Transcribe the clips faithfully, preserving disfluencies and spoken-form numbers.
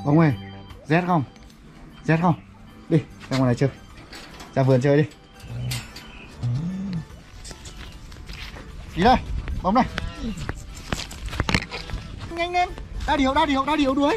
Bông ơi, rét không? Rét không? Đi, ra ngoài này chơi. Ra vườn chơi đi. Đi đây, bông này. Nhanh lên. Đa điệu, đa điệu, đa điệu đuổi.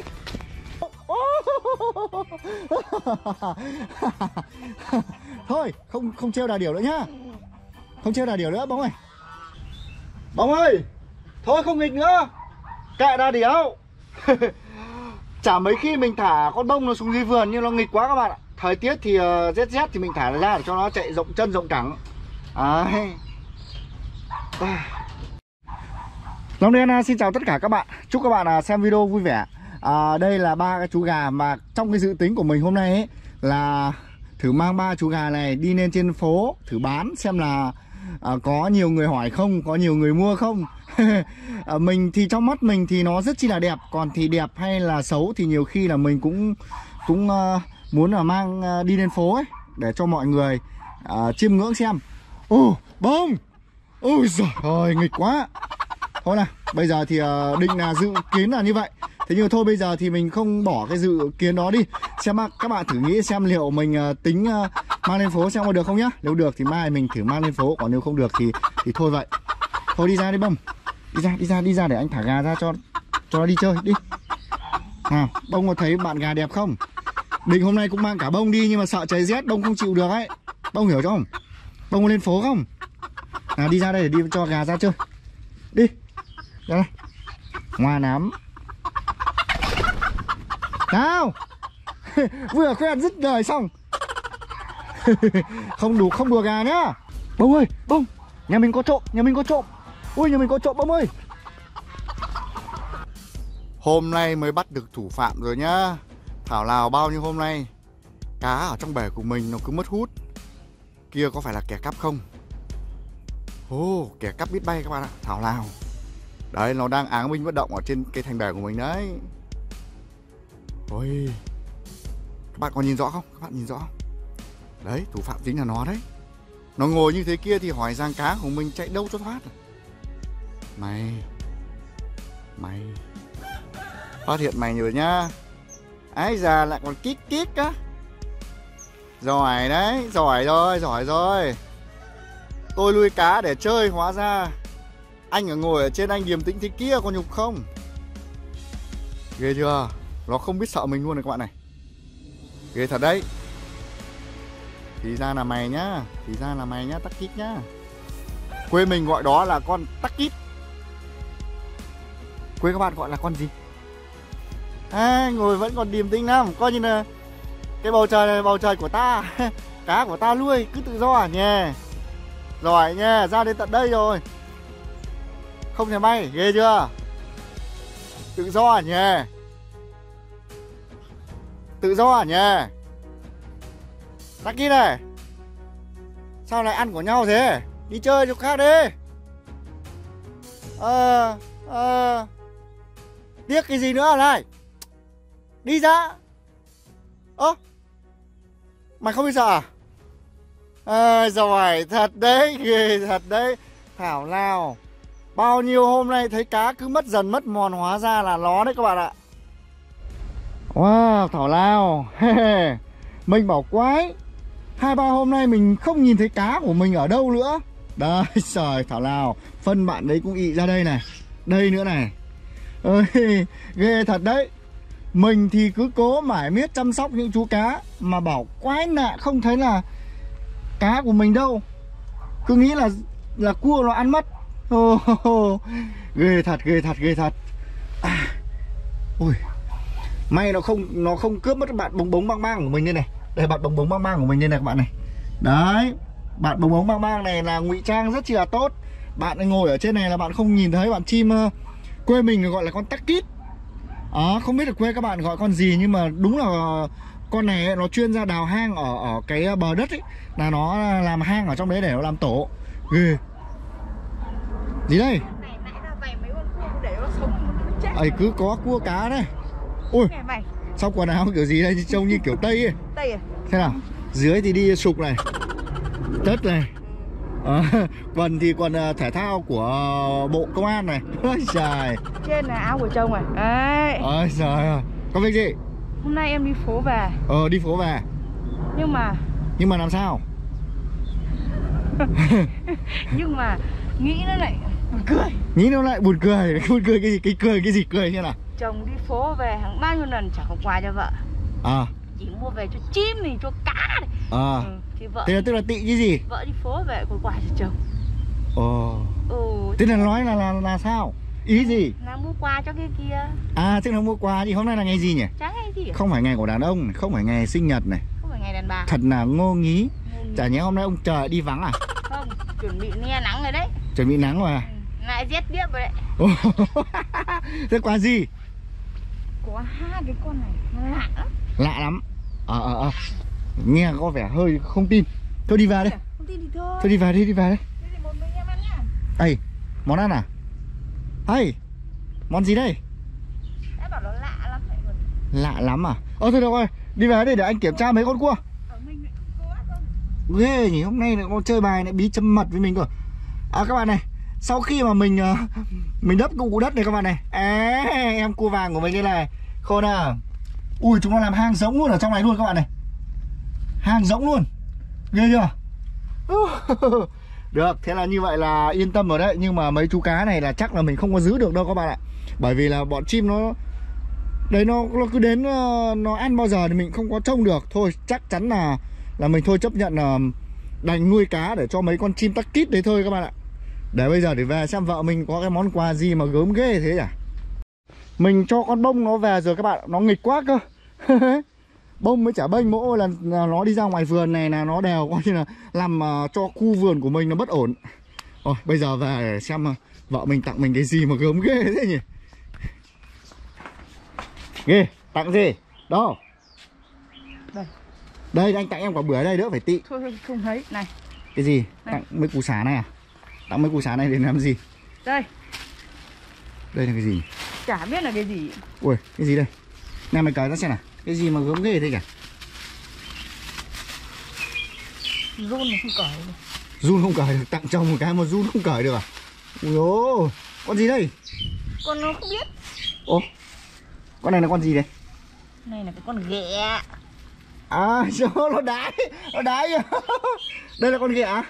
Thôi, không không trêu đà điểu nữa nhá. Không trêu đà điểu nữa bông ơi. Bông ơi, thôi không nghịch nữa. Kệ đà điểu. Chả mấy khi mình thả con bông nó xuống dưới vườn nhưng nó nghịch quá các bạn ạ. Thời tiết thì uh, rét rét thì mình thả nó ra để cho nó chạy rộng chân rộng cẳng. Đấy. Long Đen xin chào tất cả các bạn. Chúc các bạn xem video vui vẻ. à, Đây là ba cái chú gà mà trong cái dự tính của mình hôm nay ấy, là thử mang ba chú gà này đi lên trên phố thử bán xem là à, có nhiều người hỏi không, có nhiều người mua không. à, Mình thì trong mắt mình thì nó rất chi là đẹp. Còn thì đẹp hay là xấu thì nhiều khi là mình cũng cũng uh, muốn là mang uh, đi lên phố ấy, để cho mọi người uh, chiêm ngưỡng xem. Ồ, oh, bông. Ôi giời ơi, nghịch quá. Thôi nào, bây giờ thì uh, định là dự kiến là như vậy. Thế nhưng mà thôi bây giờ thì mình không bỏ cái dự kiến đó đi. Xem các bạn thử nghĩ xem liệu mình uh, tính uh, mang lên phố xem có được không nhá. Nếu được thì mai mình thử mang lên phố. Còn nếu không được thì thì thôi vậy. Thôi đi ra đi bông. Đi ra, đi ra, đi ra để anh thả gà ra cho cho nó đi chơi, đi. À, bông có thấy bạn gà đẹp không? Định hôm nay cũng mang cả bông đi nhưng mà sợ trời rét bông không chịu được ấy. Bông hiểu không? Bông có lên phố không? À, đi ra đây để đi cho gà ra chơi. Đi. Ra đây. Ngoan lắm. Nào. Vừa khoe dứt đời xong. Không đủ, không đùa gà nhá. Bông ơi, bông. Nhà mình có trộm, nhà mình có trộm. Ui, nhà mình có trộm bông ơi. Hôm nay mới bắt được thủ phạm rồi nhá. Thảo nào bao nhiêu hôm nay cá ở trong bể của mình nó cứ mất hút. Kia có phải là kẻ cắp không? Ồ, oh, kẻ cắp biết bay các bạn ạ. Thảo nào. Đấy, nó đang áng binh bất động ở trên cái thành bể của mình đấy. Ôi, các bạn còn nhìn rõ không? Các bạn nhìn rõ không? Đấy, thủ phạm chính là nó đấy. Nó ngồi như thế kia thì hỏi rằng cá của mình chạy đâu cho thoát. Mày Mày phát hiện mày rồi nhá. Ái già lại còn kít kít á. Giỏi đấy, giỏi rồi, giỏi rồi. Tôi nuôi cá để chơi, hóa ra anh ở ngồi ở trên anh điềm tĩnh thế kia, có nhục không? Ghê chưa? Nó không biết sợ mình luôn này các bạn này. Ghê thật đấy. Thì ra là mày nhá. Thì ra là mày nhá, tắc kít nhá. Quê mình gọi đó là con tắc kít. Quê các bạn gọi là con gì? À, ngồi vẫn còn điềm tĩnh lắm. Coi như là cái bầu trời này bầu trời của ta. Cá của ta nuôi cứ tự do à nha. Giỏi nha, ra đến tận đây rồi. Không thể bay, ghê chưa? Tự do à nha. Tự do à nha. Tắc kít này. Sao lại ăn của nhau thế? Đi chơi chỗ khác đi. Ờ Ờ Tiếc cái gì nữa này. Đi ra. Ơ, mày không biết sợ à? À, giỏi thật đấy, ghê thật đấy. Thảo nào bao nhiêu hôm nay thấy cá cứ mất dần mất mòn, hóa ra là nó đấy các bạn ạ. Wow, Thảo nào. Mình bảo quái, hai ba hôm nay mình không nhìn thấy cá của mình ở đâu nữa. Đấy, trời, Thảo nào phân bạn đấy cũng ị ra đây này. Đây nữa này. Ơi, ghê thật đấy. Mình thì cứ cố mải miết chăm sóc những chú cá mà bảo quái lạ không thấy là cá của mình đâu. Cứ nghĩ là là cua nó ăn mất. Oh, oh, oh. Ghê thật, ghê thật, ghê thật. À. Ui. May nó không nó không cướp mất bạn bống bống bang bang của mình đây này. Đây bạn bống bống bang bang của mình đây này các bạn này. Đấy. Bạn bống bống bang bang này là ngụy trang rất chi là tốt. Bạn ngồi ở trên này là bạn không nhìn thấy bạn chim uh, quê mình gọi là con tắc kít. À, không biết được quê các bạn gọi con gì nhưng mà đúng là con này ấy, nó chuyên ra đào hang ở ở cái bờ đất ấy, là nó làm hang ở trong đấy để nó làm tổ. Ghê. Gì đây? Ấy cứ có cua cá đây. Ui, sao quần áo kiểu gì đây, trông như kiểu Tây ấy. Tây à? Thế nào? Dưới thì đi sục này, tất này. À, quần thì quần thể thao của Bộ Công an này. Ôi trời. Trên là áo của chồng này. Đấy. Ôi trời ơi. Có việc gì? Hôm nay em đi phố về. Ờ đi phố về. Nhưng mà Nhưng mà làm sao? Nhưng mà nghĩ nó lại buồn cười. Nghĩ nó lại buồn cười. Buồn cười cái gì? Cái cười cái gì cười như nào? Chồng đi phố về hàng bao nhiêu lần chẳng có quà cho vợ. À. Chỉ mua về cho chim này, cho cá này. À. Ừ, thì vợ. Thế là tức là tị cái gì? Vợ đi phố về có quà cho chồng. Ồ. Ừ. Thế là nói là là là sao? Ý gì? Là mua quà cho cái kia. À tức là mua quà. Thì hôm nay là ngày gì nhỉ? Chẳng ngày gì à? Không phải ngày của đàn ông, không phải ngày sinh nhật này. Không phải ngày đàn bà. Thật là ngô nghí. Ngô nghí. Chả nhẽ hôm nay ông trời đi vắng à? Không, chuẩn bị nghe nắng rồi đấy. Chuẩn bị nắng rồi à? Ừ, lại rét tiếp rồi đấy. Thế quà gì? Có hai cái con này nó lạ lắm. Lạ lắm. Ờ ờ ờ. Nghe có vẻ hơi không tin. Thôi đi vào đây. Không tin thì thôi. Thôi đi vào đi, đi vào đây. Thế thì một mình em ăn nhá. Ây, món ăn à? Hay, món gì đây? Đã bảo nó lạ lắm vậy còn. Lạ lắm à? Ờ thôi được rồi, đi vào đây để anh kiểm tra mấy con cua. Ở mình lại không có đâu. Ghê nhỉ, hôm nay lại con chơi bài lại bí châm mật với mình rồi. À các bạn này, sau khi mà mình uh, mình đắp cụ đất này các bạn này. À, em cua vàng của mình đây này. Khôn à. Ui, chúng nó làm hang giống luôn ở trong này luôn các bạn này. Hang giống luôn. Ghê chưa? Được, thế là như vậy là yên tâm rồi đấy. Nhưng mà mấy chú cá này là chắc là mình không có giữ được đâu các bạn ạ. Bởi vì là bọn chim nó đấy nó, nó cứ đến nó ăn bao giờ thì mình không có trông được. Thôi chắc chắn là là mình thôi chấp nhận là đành nuôi cá để cho mấy con chim tắc kít đấy thôi các bạn ạ. Để bây giờ để về xem vợ mình có cái món quà gì mà gớm ghê thế nhỉ. Mình cho con bông nó về rồi các bạn. Nó nghịch quá cơ. Bông mới chả bênh, mỗi lần nó đi ra ngoài vườn này là nó đều coi như là làm uh, cho khu vườn của mình nó bất ổn. Rồi bây giờ về để xem uh, vợ mình tặng mình cái gì mà gớm ghê thế nhỉ. Ghê, tặng gì? Đó. Đây. Đây anh tặng em quả bưởi đây, đỡ phải tị. Thôi không thấy, này. Cái gì? Này. Tặng mấy củ sả này à? Tặng mấy củ sả này để làm gì? Đây. Đây là cái gì? Chả biết là cái gì. Ui, cái gì đây? Này mày cởi ra xem nào. Cái gì mà gớm ghê thế kìa? Run này không cởi được. Run không cởi được, tặng chồng một cái mà run không cởi được à? Ui ôi, con gì đây? Con nó không biết. Ồ, con này là con gì đây? Này là cái con ghẹ. À, sao nó đái, nó đái. Đây là con ghẹ à?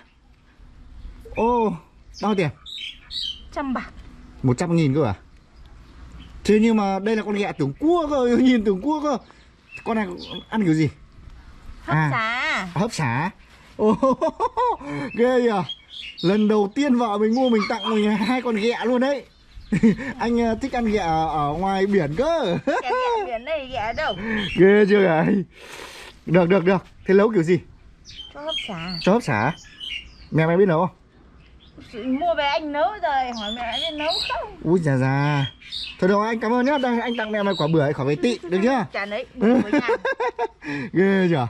Ồ, bao tiền? Trăm bạc. Một trăm nghìn cơ à? Thế nhưng mà đây là con ghẹ tưởng cua cơ, nhìn tưởng cua cơ. Con này ăn kiểu gì? Hấp à, xả. Hấp xả. Ồ, ghê nhỉ. Lần đầu tiên vợ mình mua mình tặng mình hai con ghẹ luôn đấy. Anh thích ăn ghẹ ở ngoài biển cơ. Ghẹ, ghẹ biển đây, ghẹ ở đâu? Ghê chưa này. Được được được. Thế nấu kiểu gì? Cho hấp xả. Cho hấp xả. Mẹ mày biết nấu không? Mua về anh nấu rồi, hỏi mẹ biết nấu không? Ui già già. Thôi đâu anh cảm ơn nhá. Đây anh tặng mẹ mày quả bưởi khỏi phải tị, được chưa? Chả đấy, bưởi với nhà. Ghê chưa?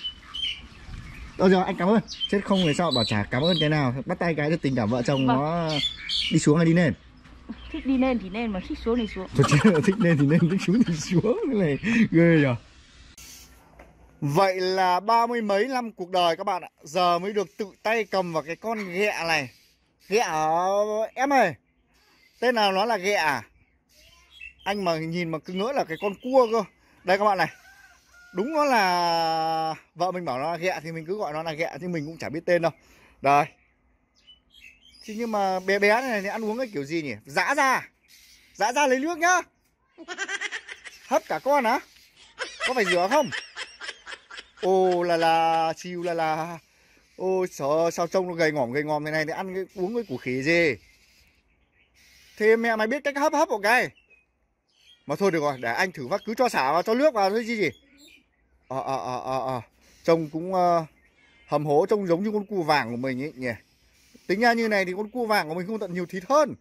Thôi rồi anh cảm ơn. Chết không thì sao bảo chả cảm ơn cái nào. Bắt tay cái cho tình cảm vợ chồng vâng. Nó đi xuống hay đi lên? Thích đi lên thì lên, mà thích xuống thì xuống. Thôi chứ thích lên thì lên, thích xuống thì xuống. Cái này ghê nhỉ. Vậy là ba mươi mấy năm cuộc đời các bạn ạ. Giờ mới được tự tay cầm vào cái con ghẹ này. Ghẹ em ơi. Tên nào nó là ghẹ à? Anh mà nhìn mà cứ ngỡ là cái con cua cơ. Đây các bạn này. Đúng nó là vợ mình bảo nó là ghẹ thì mình cứ gọi nó là ghẹ, nhưng mình cũng chả biết tên đâu. Đây. Chứ nhưng mà bé bé này thì ăn uống cái kiểu gì nhỉ? Giã ra. Giã ra lấy nước nhá. Hấp cả con á? Có phải rửa không? Ô là là chiều là là. Ôi sao, sao trông nó gầy ngỏm gầy ngòm thế này thì ăn cái uống cái củ khỉ gì? Thế mẹ mày biết cách hấp hấp một cái. Mà thôi được rồi, để anh thử vắt, cứ cho xả vào, cho nước vào thôi chứ gì. Ờ ờ ờ ờ ờ. Trông cũng uh, hầm hố, trông giống như con cua vàng của mình ấy nhỉ. Tính ra như này thì con cua vàng của mình không tận nhiều thịt hơn.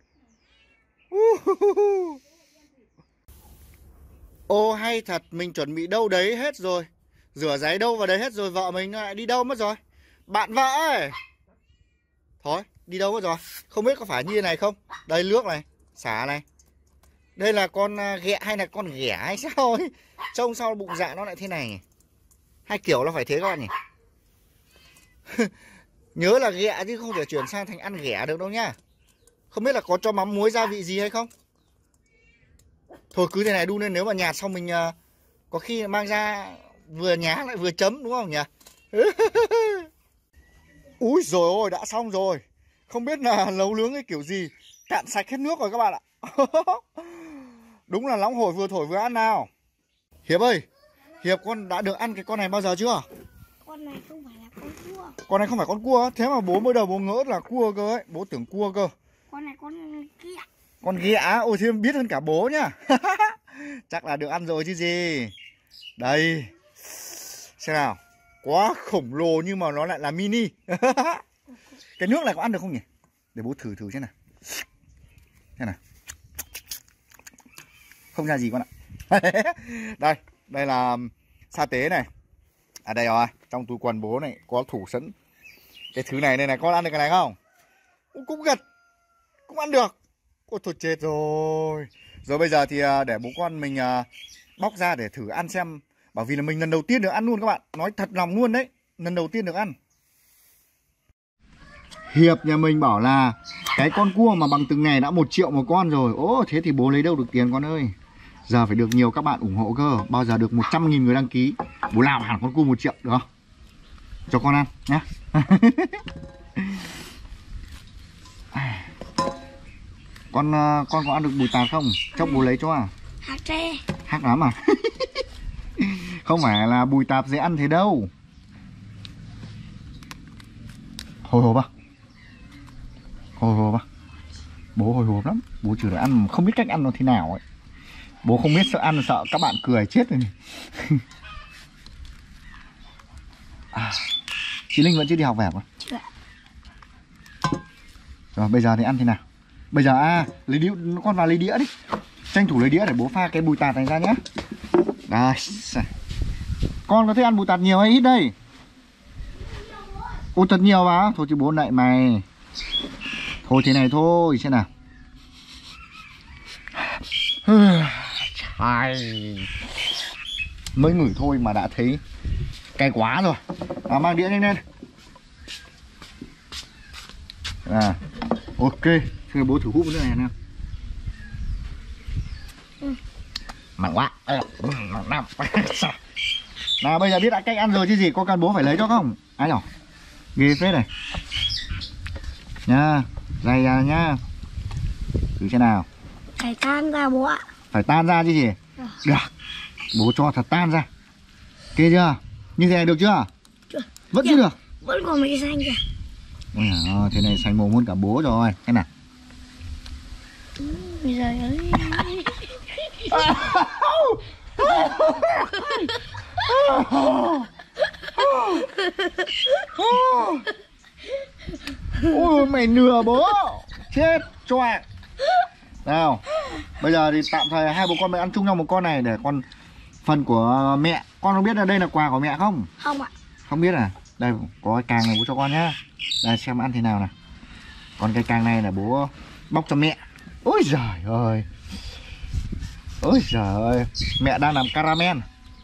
Ô hay thật, mình chuẩn bị đâu đấy hết rồi. Rửa giấy đâu vào đấy hết rồi, vợ mình lại đi đâu mất rồi. Bạn vợ ơi. Thôi, đi đâu mất rồi. Không biết có phải như này không. Đây nước này, xả này. Đây là con ghẹ hay là con ghẻ hay sao ấy. Trông sao bụng dạ nó lại thế này nhỉ? Hai kiểu nó phải thế các bạn nhỉ. Nhớ là ghẹ chứ không thể chuyển sang thành ăn ghẻ được đâu nhá. Không biết là có cho mắm muối gia vị gì hay không. Thôi cứ thế này đun lên, nếu mà nhạt xong mình Có khi mang ra vừa nhá lại vừa chấm đúng không nhỉ? Úi rồi ôi, đã xong rồi. Không biết là nấu nướng cái kiểu gì, cạn sạch hết nước rồi các bạn ạ. Đúng là nóng hổi vừa thổi vừa ăn nào. Hiệp ơi, Hiệp con đã được ăn cái con này bao giờ chưa? Con này không phải là con cua. Con này không phải con cua, thế mà bố mới đầu bố ngỡ là cua cơ ấy, bố tưởng cua cơ. Con này con ghẹ. Con ghẹ, ôi thế biết hơn cả bố nhá. Chắc là được ăn rồi chứ gì. Đây, xem nào, quá khổng lồ nhưng mà nó lại là mini. Cái nước này có ăn được không nhỉ? Để bố thử thử xem nào. Xem nào. Không ra gì con ạ. Đây, đây là sa tế này. À đây rồi, trong túi quần bố này có thủ sẵn cái thứ này đây này, con ăn được cái này không? Cũng gật, cũng ăn được. Ôi thôi chết rồi. Rồi bây giờ thì để bố con mình bóc ra để thử ăn xem. Bởi vì là mình lần đầu tiên được ăn luôn các bạn. Nói thật lòng luôn đấy, lần đầu tiên được ăn. Hiệp nhà mình bảo là cái con cua mà bằng từng này đã một triệu một con rồi. Ố thế thì bố lấy đâu được tiền con ơi. Giờ phải được nhiều các bạn ủng hộ cơ. Bao giờ được một trăm nghìn người đăng ký, bố làm hẳn con cua một triệu được không? Cho con ăn nhé. Con con có ăn được bùi tạt không? Cho bố lấy cho à? Hạt tre. Hắc lắm à? Không phải là bùi tạp dễ ăn thế đâu. Hồi hộp à? Hồi hộp à? Bố hồi hộp lắm. Bố chỉ là ăn không biết cách ăn nó thế nào ấy. Bố không biết sợ ăn, sợ các bạn cười chết rồi này. À, chị Linh vẫn chưa đi học về à? Chưa. Rồi bây giờ thì ăn thế nào? Bây giờ à, lấy đĩa, con vào lấy đĩa đi. Tranh thủ lấy đĩa để bố pha cái bùi tạt này ra nhé. Đây. Con có thích ăn bùi tạt nhiều hay ít đây? Ôi thật nhiều mà. Thôi chứ bố nạy mày. Thôi thế này thôi, xem nào. Trời. Mới ngửi thôi mà đã thấy cay quá rồi. À, mang đĩa nhanh lên. À, ok. Thế bố thử hút cái này nào. Ừ. Mặn quá. Nào bây giờ biết đã cách ăn rồi chứ gì. Có cần bố phải lấy cho không? Ai nhỉ? Ghê phết này. Nha. Dày ra nhá. Thử xem nào. Phải tan ra bố ạ. Phải tan ra chứ gì. Được. Được. Bố cho thật tan ra. Ok chưa? Như thế này được chưa? Chưa. Vẫn Chưa. chưa được. Vẫn còn mấy xanh kìa. Ôi à, thế này xanh mồm hơn cả bố rồi. Thế nào. Bây giờ ơi. Ôi mày nừa bố. Chết choạng. Nào. Bây giờ thì tạm thời hai bố con mày ăn chung nhau một con này. Để con phần của mẹ. Con không biết là đây là quà của mẹ không? Không ạ. Không biết à? Đây có cái càng này bố cho con nhá. Đây xem ăn thế nào nào. Còn cái càng này là bố bóc cho mẹ. Ôi giời ơi. Ôi giời ơi. Mẹ đang làm caramel.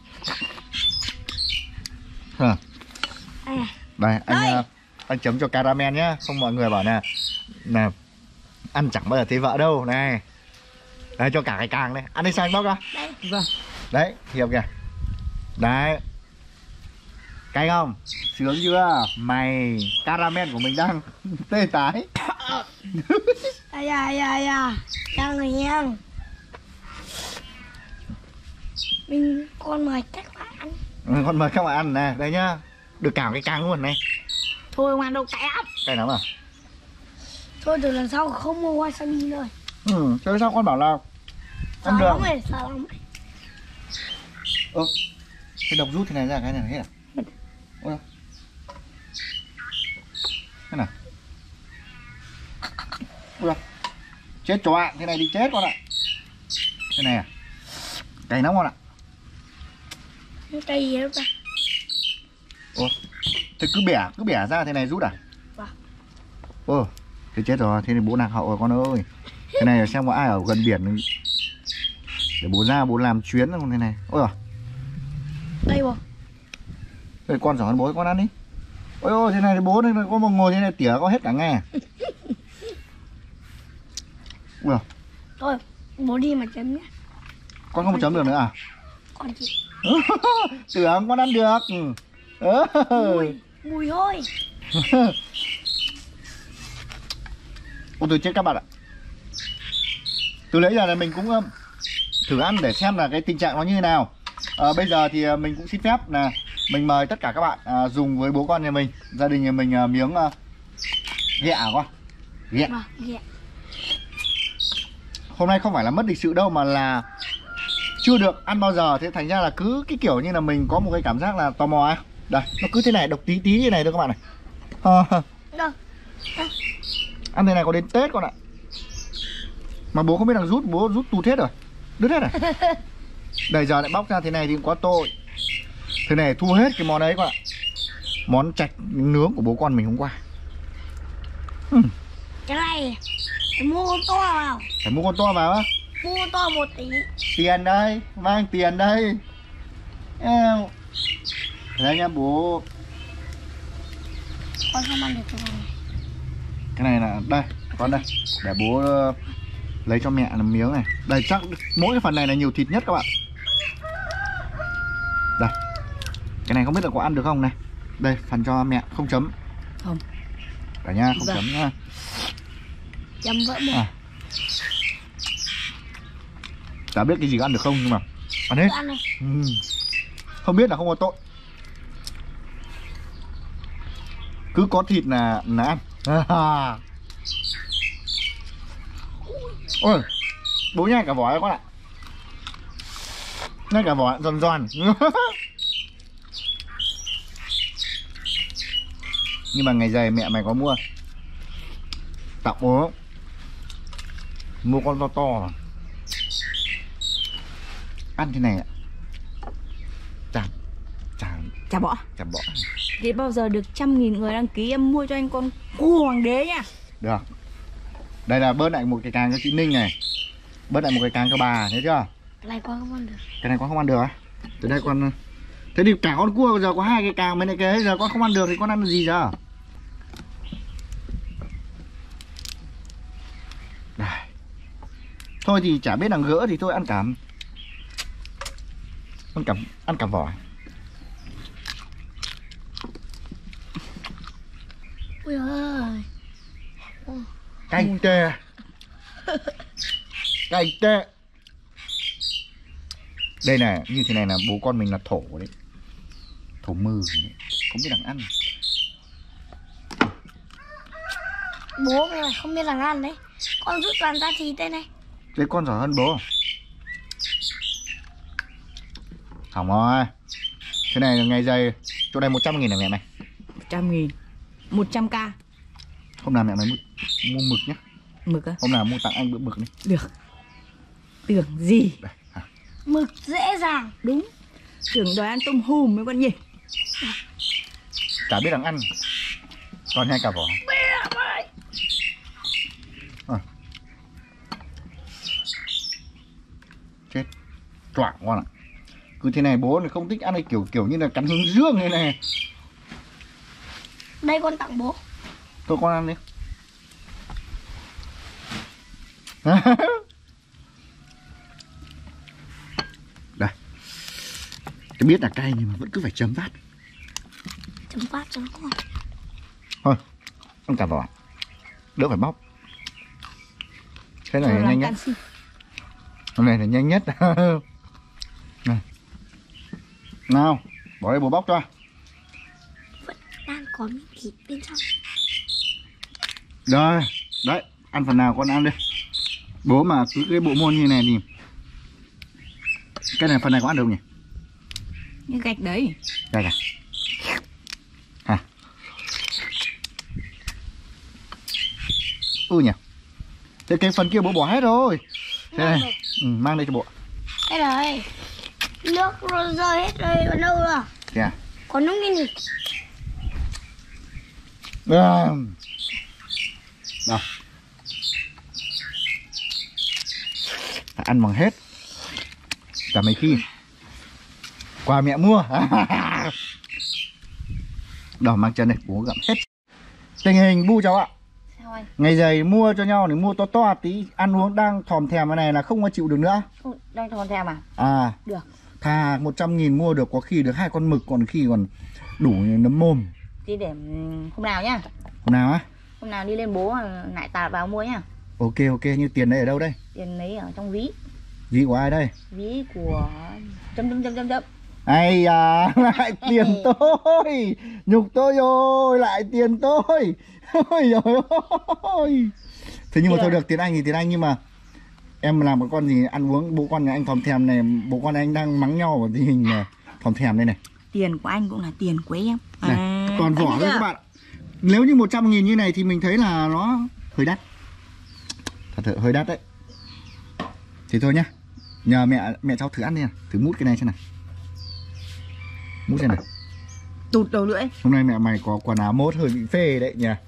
Hả? À. Đây anh Đây. anh chấm cho caramel nhá. Không mọi người bảo nè là ăn chẳng bao giờ thấy vợ đâu. Này. Đây cho cả cái càng này. Ăn đi xanh bóc ra. Đây. Vâng. Đấy Hiệp kìa. Đấy. Cay không? Sướng chưa? Mày caramel của mình đang tê tái. À da da da. Đang rồi nha. Mình con mời các bạn ăn. Ừ, con mời các bạn ăn nè. Đây nhá. Được cả cái càng luôn này. Thôi không ăn đâu cay lắm. Cay lắm à? Thôi từ lần sau không mua wasabi rồi. Ừ, thế sao con bảo là Sợ ăn được? lắm rồi, sợ lắm. Ơ, cái độc rút thế này ra cái này hết à? Ôi, thế nào? Ôi, chết cho bạn, thế này đi chết con ạ. Thế này à? Cay lắm con ạ. Cay gì đâu ta? Ồ, thế cứ bẻ, cứ bẻ ra thế này rút à? Vâng. Ồ, thế chết rồi, thế thì bố lạc hậu rồi con ơi. Thế này là xem có ai ở gần biển để bố ra bố làm chuyến không thế này. Ôi giời. Đây bố. Đây con giỏi hơn bố, con ăn đi. Ôi ôi, thế này thì bố đây có một ngồi thế này tỉa có hết cả nghe. Ui giời. Thôi, bố đi mà chấm nhé. Con không chấm được nữa à? Con chị. Tưởng con ăn được. Ừ. Mùi, mùi hôi. Ôi tôi chết các bạn ạ. Từ nãy giờ là mình cũng um, thử ăn để xem là cái tình trạng nó như thế nào. à, Bây giờ thì mình cũng xin phép là mình mời tất cả các bạn à, dùng với bố con nhà mình, gia đình nhà mình à, miếng uh, ghẹ con. Ghẹ. Vâng, ghẹ. Hôm nay không phải là mất lịch sự đâu, mà là chưa được ăn bao giờ. Thế thành ra là cứ cái kiểu như là mình có một cái cảm giác là tò mò ấy. Đây, nó cứ thế này, độc tí tí như này thôi các bạn này. à, Đâu? Ăn thế này có đến Tết con ạ. Mà bố không biết là rút, bố rút tụt hết rồi. Đứt hết rồi. Đây giờ lại bóc ra thế này thì cũng quá tội. Thế này thua hết cái món ấy con ạ. Món chạch nướng của bố con mình hôm qua. uhm. Cái này phải mua con to vào. Phải mua con to vào á. Mua con to một tí. Tiền đây, mang tiền đây. Đây nha bố. Con không ăn được cái này. Cái này là đây, con đây. Để bố uh, lấy cho mẹ làm miếng này. Đây chắc mỗi cái phần này là nhiều thịt nhất các bạn. Đây. Cái này không biết là có ăn được không này. Đây, phần cho mẹ không chấm. Không. Cả nha, không Vâng. chấm nha. Chấm vỡ bụng. À. Chả biết cái gì có ăn được không nhưng mà ăn hết. Ăn này. Ừ. Không biết là không có tội. Cứ có thịt là là ăn. Ôi, bố nhai cả vỏ các bạn ạ. Nhai cả vỏ giòn giòn. Nhưng mà ngày giày mẹ mày có mua tặng bố. Mua con to to mà. Ăn thế này ạ. Chẳng Chẳng Chả bỏ. Chả bỏ. Thế bao giờ được trăm nghìn người đăng ký em mua cho anh con cua hoàng đế nha. Được. Đây là bớt lại một cái càng cho chị Ninh này. Bớt lại một cái càng cho bà, thấy chưa? Cái này con không ăn được. Cái này con không ăn được á. Từ đây con. Thế thì cả con cua bây giờ có hai cái càng bên này cái giờ con không ăn được thì con ăn được gì giờ? Đây. Thôi thì chả biết là gỡ thì thôi ăn cả. Ăn cả ăn cả vỏ. Ui ơi. Cay tê. Cay tê. Đây này, như thế này là bố con mình là thổ đấy. Thổ mư đấy. Không biết làm ăn. Bố mày không biết làm ăn đấy. Con rút toàn ra thịt đây này. Thế con giỏi hơn bố. Hỏng rồi. Thế này là ngày giày. Chỗ này một trăm nghìn là mẹ mày. Một trăm nghìn. Một trăm k. Hôm nào mẹ mày mua, mua mực nhá. Mực á? Hôm nào mua tặng anh bữa mực đi. Được. Tưởng gì? Đây, à. Mực dễ dàng. Đúng. Tưởng đòi ăn tôm hùm mấy con nhỉ. Chả biết làm ăn. Còn hai cả vỏ. À. Chết. Choạng con ạ. Cứ thế này bố này không thích ăn cái kiểu kiểu như là cắn hướng dương này này. Đây con tặng bố. Thôi con ăn đi. Đây. Tôi biết là cay nhưng mà vẫn cứ phải chấm phát. Chấm phát cho nó ngon. Thôi, ăn cả vỏ. Đỡ phải bóc. Cái này là nhanh nhất. Cái này là nhanh nhất. Này. Nào, bỏ đây bố bóc cho. Vẫn đang có miếng thịt bên trong. Đây, đấy, ăn phần nào con ăn đi. Bố mà cứ cái bộ môn như này thì cái này phần này có ăn được không nhỉ? Cái gạch đấy. Đây à? Hả? Ừ nhỉ. Thế cái phần kia bố bỏ hết rồi. Thế này, ừ, mang đây cho bộ. Đây rồi. Nước rồi rơi hết rồi, còn đâu rồi? Thế à? Còn nước cái gì? À. Đâu. Phải ăn bằng hết. Cả mấy khi quà mẹ mua. Đâu mang chân này, bố gặm hết. Tình hình Bu cháu ạ. Sao anh? Ngày giày mua cho nhau thì mua to to tí. Ăn uống đang thòm thèm cái này là không có chịu được nữa. Không, đang thon thèm à? À. Được. Thà một trăm nghìn mua được có khi được hai con mực, còn khi còn đủ nấm mồm. Thì để hôm nào nhá. Hôm nào á? Hôm nào đi lên bố lại tạt vào mua nhá. Ok ok, như tiền đây ở đâu đây? Tiền lấy ở trong ví. Ví của ai đây? Ví của chấm chấm chấm chấm chấm. Ai à, lại tiền tôi. Nhục tôi rồi, lại tiền tôi. Ôi giời ơi. Thế nhưng mà thôi được, tiền Anh thì tiền Anh, nhưng mà em làm cái con gì ăn uống, bố con nhà anh thòm thèm này, bố con anh đang mắng nhau ở tình hình này, thòm thèm đây này. Tiền của anh cũng là tiền của em. Này, À, còn vỏ đấy các bạn. Nếu như một trăm nghìn như này thì mình thấy là nó hơi đắt. Thật sự hơi đắt đấy. Thì thôi nhá, nhờ mẹ mẹ cháu thử ăn đi nào, thử mút cái này xem nào. Mút xem nào. Tụt đầu lưỡi. Hôm nay mẹ mày có quần áo mốt hơi bị phê đấy nhỉ.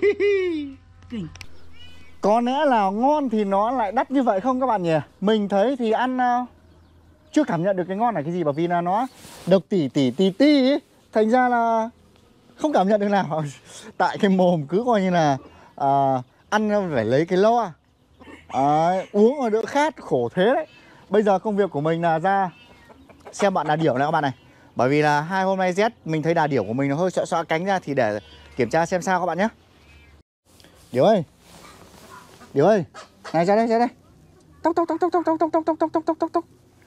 Kinh. Có lẽ là ngon thì nó lại đắt như vậy không các bạn nhỉ? Mình thấy thì ăn uh, chưa cảm nhận được cái ngon là cái gì, bởi vì là nó độc tỉ tỉ tỉ tỉ ấy. Thành ra là không cảm nhận được nào. Tại cái mồm cứ coi như là uh, ăn phải lấy cái loa, à, uống rồi đỡ khát, khổ thế đấy. Bây giờ công việc của mình là ra xem bạn đà điểu này các bạn này. Bởi vì là hai hôm nay rét, mình thấy đà điểu của mình nó hơi xõa xõa cánh ra, thì để kiểm tra xem sao các bạn nhé. Điểu ơi, Điểu ơi, này ra đây, ra đây. Tóc tóc tóc tóc tóc tóc tóc tóc tóc tóc tóc tóc tóc.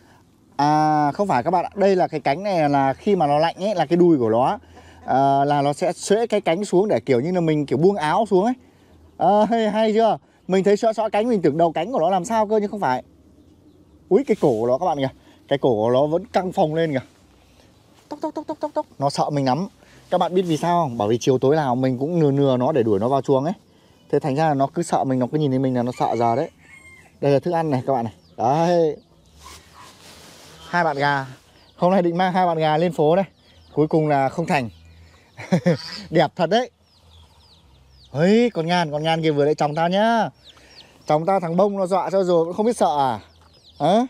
À không phải các bạn ạ, đây là cái cánh này là khi mà nó lạnh ấy, là cái đùi của nó à, là nó sẽ xuễ cái cánh xuống để kiểu như là mình kiểu buông áo xuống ấy. À, hay, hay chưa? Mình thấy xõa xõa cánh, mình tưởng đầu cánh của nó làm sao cơ, nhưng không phải. Úi, cái cổ của nó các bạn kìa, cái cổ của nó vẫn căng phồng lên kìa. Tóc tóc tóc tóc tóc tóc. Nó sợ mình lắm. Các bạn biết vì sao không? Bởi vì chiều tối nào mình cũng nừa nừa nó để đuổi nó vào chuồng ấy. Thế thành ra là nó cứ sợ mình, nó cứ nhìn thấy mình là nó sợ giờ đấy. Đây là thức ăn này các bạn này. Đấy. Hai bạn gà. Hôm nay định mang hai bạn gà lên phố đây. Cuối cùng là không thành. Đẹp thật đấy. Ơi, con Ngan, con Ngan kia vừa lại chồng tao nhá. Chồng tao thằng Bông nó dọa cho rồi vẫn không biết sợ à? Hả?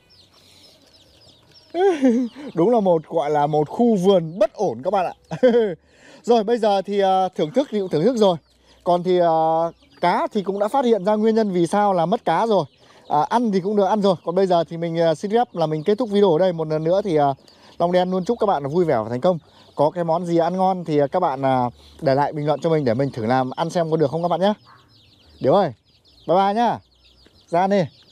Đúng là một gọi là một khu vườn bất ổn các bạn ạ. Rồi bây giờ thì uh, thưởng thức thì cũng thưởng thức rồi. Còn thì uh, cá thì cũng đã phát hiện ra nguyên nhân vì sao là mất cá rồi. uh, Ăn thì cũng được ăn rồi. Còn bây giờ thì mình uh, xin phép là mình kết thúc video ở đây. Một lần nữa thì uh, Long Đen luôn chúc các bạn vui vẻ và thành công. Có cái món gì ăn ngon thì uh, các bạn uh, để lại bình luận cho mình để mình thử làm ăn xem có được không các bạn nhé. Điểu ơi, bye bye nhá. Ra đi.